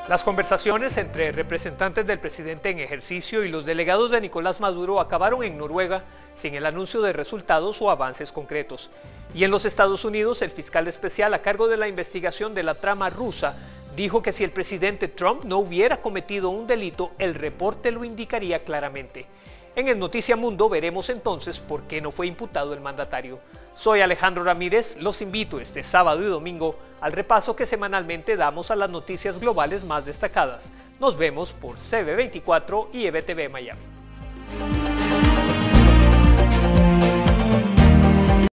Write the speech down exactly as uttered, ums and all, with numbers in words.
Las conversaciones entre representantes del presidente en ejercicio y los delegados de Nicolás Maduro acabaron en Noruega sin el anuncio de resultados o avances concretos. Y en los Estados Unidos, el fiscal especial a cargo de la investigación de la trama rusa dijo que si el presidente Trump no hubiera cometido un delito, el reporte lo indicaría claramente. En el Noticia Mundo veremos entonces por qué no fue imputado el mandatario. Soy Alejandro Ramírez, los invito este sábado y domingo al repaso que semanalmente damos a las noticias globales más destacadas. Nos vemos por C B veinticuatro y E B T V Miami.